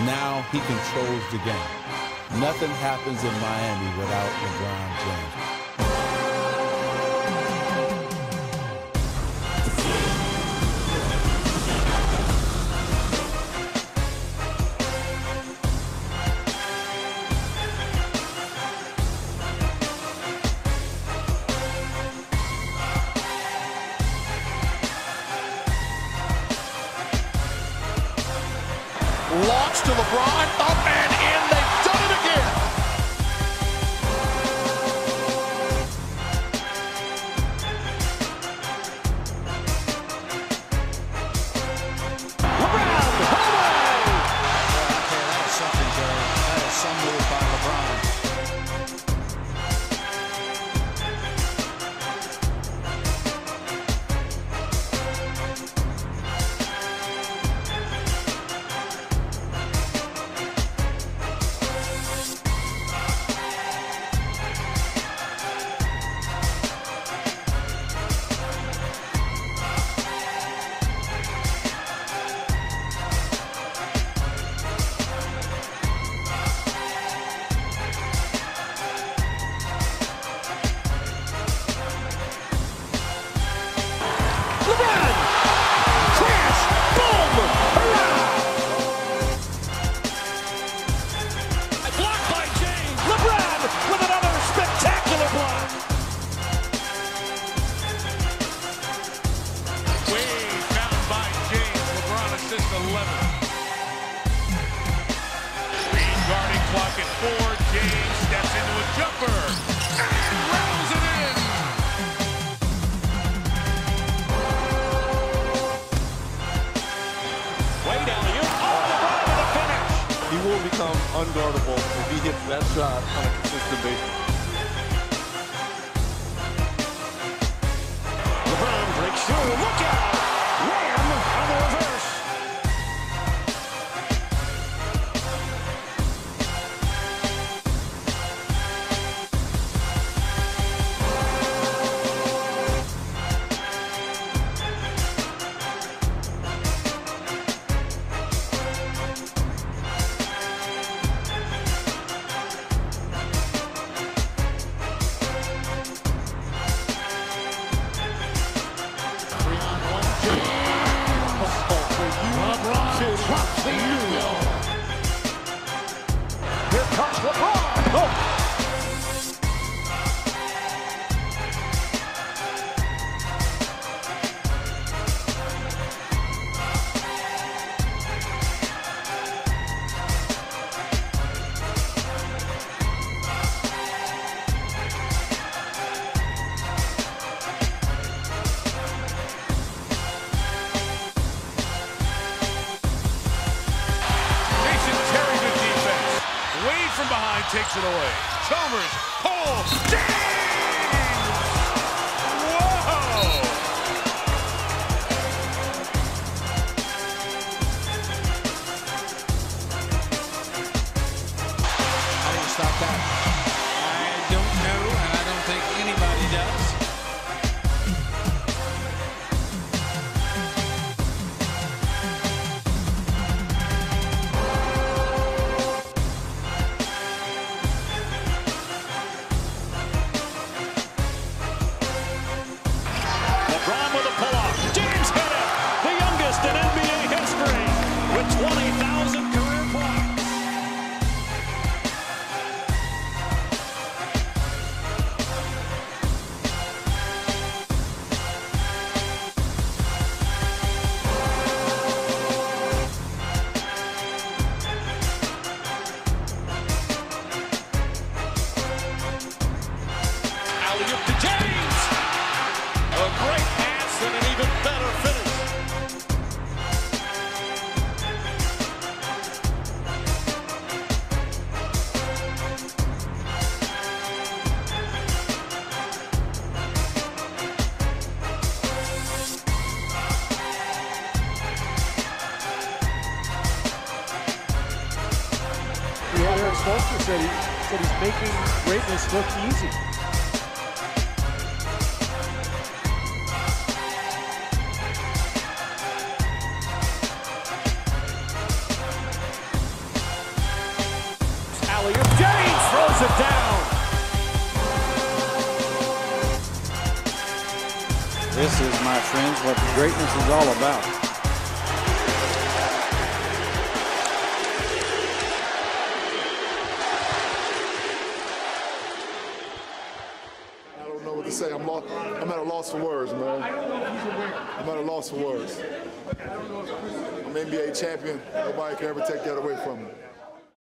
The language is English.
Now he controls the game. Nothing happens in Miami without LeBron James. Launch to LeBron, up and in, they've done it again. LeBron, away! Okay, that is something, Jerry. That is some move by LeBron. Clock at 4. James steps into a jumper and rattles it in. Way down here. Oh, LeBron with the finish. He will become unguardable if he hits that shot on a consistent basis. LeBron breaks through. Look out! Ram on the reverse. Here comes LeBron. Oh. From behind takes it away. Chalmers, Cole, James! Whoa! How do you stop that? I don't know, and I don't think anybody does. LeBron with a pull-off. James hit it! The youngest in NBA history with 20,000 career points. Alley-oop to James! A great pass and an even better finish. Eric Spoelstra said he's making greatness look easy. alley-oop. James throws it down. This is, my friends, what greatness is all about. I don't know what to say. I'm at a loss for words, man. I'm at a loss for words. I'm NBA champion. Nobody can ever take that away from me.